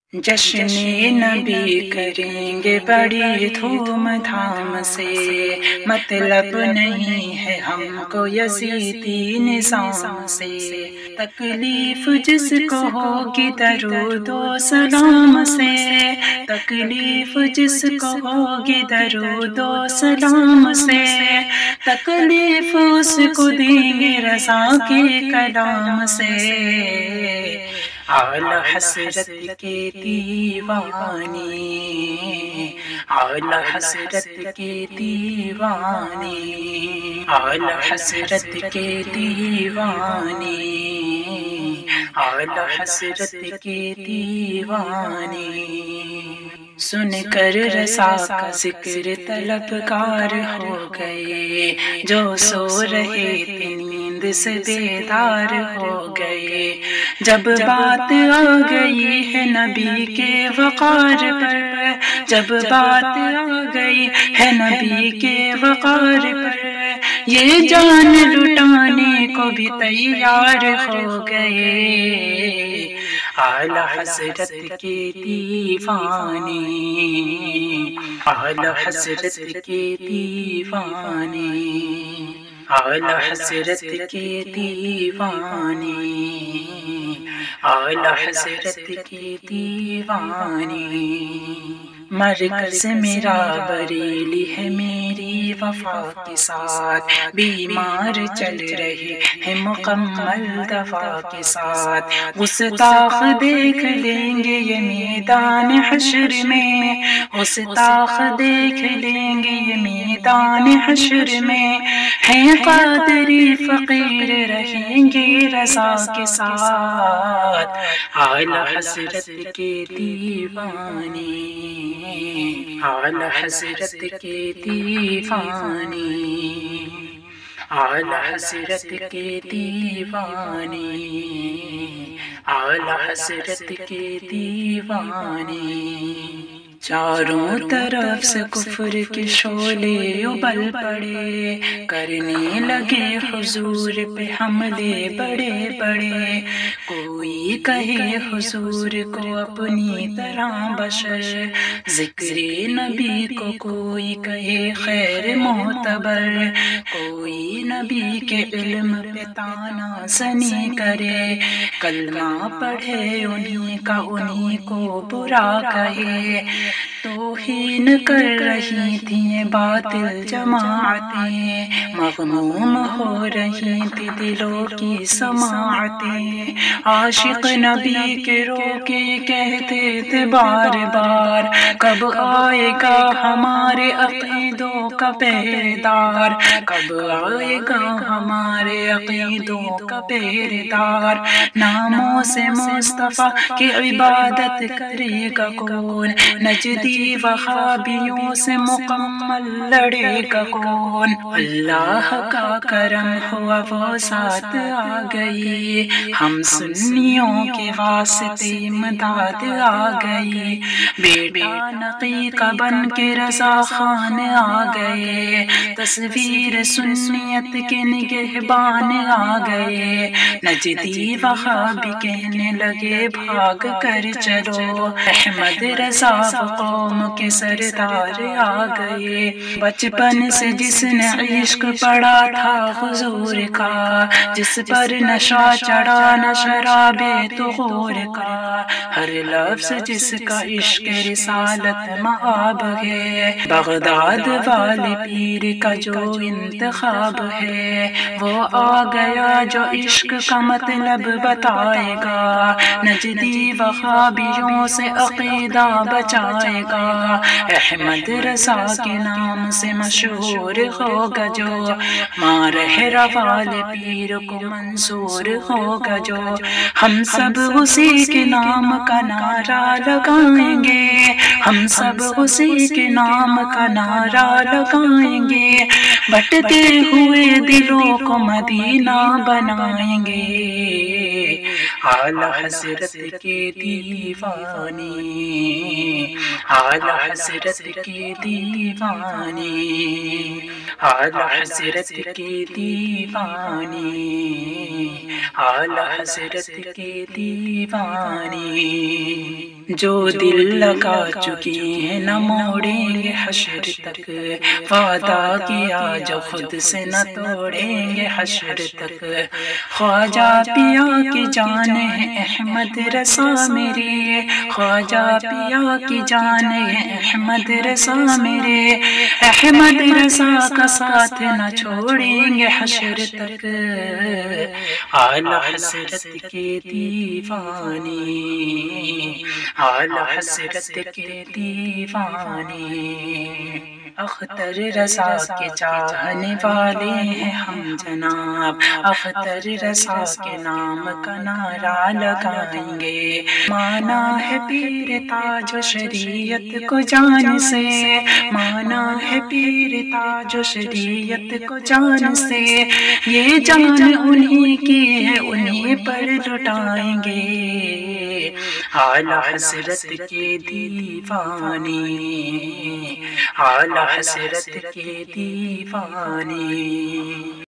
جشن نبی کریں گے بڑی دھوم دھام سے، مطلب نہیں ہے ہم کو یزیدی نظام سے، تکلیف جس کو ہوگی درود و سلام سے، تکلیف جس کو ہوگی درود و سلام سے، تکلیف اس کو دیں گے رضا کے کلام سے۔ اعلی حسرت کے دیوانے، اعلی حسرت کے دیوانے، اعلی حسرت کے دیوانے، اعلی حسرت کے دیوانے، سن کر رضا کا ذکر طلبگار ہو گئے، جو سو رہے تھے نیند سے بیدار ہو گئے، جب بات آ گئی ہے نبی کے وقار پر، جب بات آ گئی ہے نبی کے وقار پر، یہ جان لٹانے کو بھی تیار ہو گئے۔ اعلی حضرت کے دیوانے، اعلی حضرت کے دیوانے، اعلی حضرت کے دیوانے، اعلی حضرت کے دیوانے۔ مرکز میرا بریلی ہے میری وفا کے ساتھ، بیمار چل رہے ہیں مکمل دوا کے ساتھ، گستاخ دیکھ لیں گے یہ میدان حشر میں، گستاخ دیکھ لیں گے یہ میدان حشر میں، ہیں قادری فقیر رہیں گے رضا کے ساتھ۔ اعلی حضرت کے دیوانے، اعلی حضرت کے دیوانے، اعلی حضرت کے دیوانے، اعلی حضرت کے دیوانے۔ چاروں طرف سے کفر کے شعلے ابل پڑے، کرنے لگے حضور پہ حملے بڑے بڑے، کوئی کہے حضور کو اپنی طرح بشر، ذکر نبی کو کوئی کہے خیر معتبر، کوئی نبی کے علم پہ تانا زنی کرے، کلمہ پڑھے انہی کا انہی کو برا کہے، توہین کر رہی تھیں باطل جماعتیں، مغموم ہو رہی تھی دلوں کی سماعتیں، عاشق نبی کے رو کے کہتے تھے بار بار، کب آئے گا ہمارے عقیدوں کا پہریدار، کب آئے گا ہمارے عقیدوں کا پہریدار، ناموں سے مصطفیٰ کی عبادت کرے گا کون، نجدی وہابیوں سے مکمل لڑے گا کون، اللہ کا کرم ہوا وہ ذات آ گئی، ہم سنیوں کے واسطے امداد آ گئی، بیٹا نقی کا بن کے رضا خان آ گئے، تصویر سنیت کے نگہبان آ گئے، نجدی وہابی کہنے لگے بھاگ کر چلو، احمد رضا قوم کے سردار آ گئے، بچپن سے جس نے عشق پڑھا تھا حضور کا، جس پر نشہ چڑھا نہ شراب طغور کا، ہر لفظ جس کا عشق رسالت مآب ہے، بغداد والے پیر کا جو انتخاب ہے، وہ آ گیا جو عشق کا مطلب بتائے گا، نجدی وہابیوں سے عقیدہ بچائے گا، احمد رضا کے نام سے مشہور ہوگا جو، مارہرہ والے پیر کو منظور ہوگا جو، ہم سب اسی کے نام کا نعرہ لگائیں گے، ہم سب اسی کے نام کا نعرہ لگائیں گے، بھٹکے ہوئے دلوں کو مدینہ بنائیں گے۔ اعلی حضرت کے دیوانے، اعلی حضرت کے دیوانے، اعلی حضرت کے دیوانے، اعلی حضرت کے دیوانے۔ جو دل لگا چکی ہیں نہ موڑیں گے حشر تک، وعدہ کیا جو خود سے نہ توڑیں گے حشر تک۔ خواجہ پیا کی جان ہے احمد رضا میرے، خواجہ پیا کی جان ہے احمد رضا میرے، احمد رضا کا ساتھ نہ چھوڑیں گے حشر تک۔ اعلی حضرت کے دیوانے، اعلی حضرت کے دیوانے، اختر رضا کے چاہنے والے ہیں ہم جناب، اختر رضا کے نام کا نعرہ لگائیں گے۔ مانا ہے پیر تاج و شریعت کو جان سے، مانا ہے پیر تاج و شریعت کو جان سے، یہ جان انہی کی ہے انہی پر لٹائیں گے۔ اعلی حضرت کے دیوانے، اعلی حضرت کے دیوانے۔